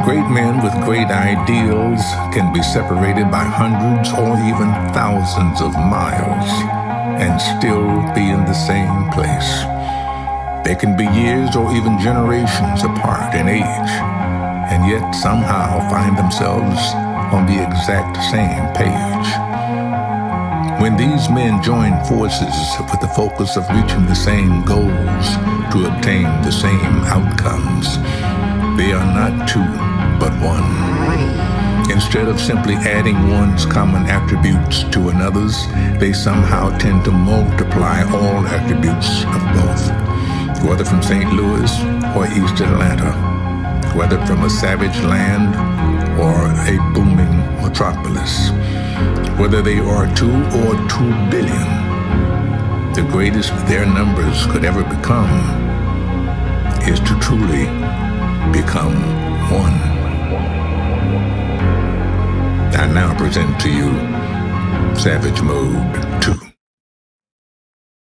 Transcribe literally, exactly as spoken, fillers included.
Great men with great ideals can be separated by hundreds or even thousands of miles and still be in the same place. They can be years or even generations apart in age, and yet somehow find themselves on the exact same page. When these men join forces with the focus of reaching the same goals to obtain the same outcomes, they are not two, but one. Instead of simply adding one's common attributes to another's, they somehow tend to multiply all attributes of both, whether from Saint Louis or East Atlanta, whether from a savage land or a booming metropolis, whether they are two or two billion, the greatest their numbers could ever become is to truly become one. I now present to you Savage Mode two.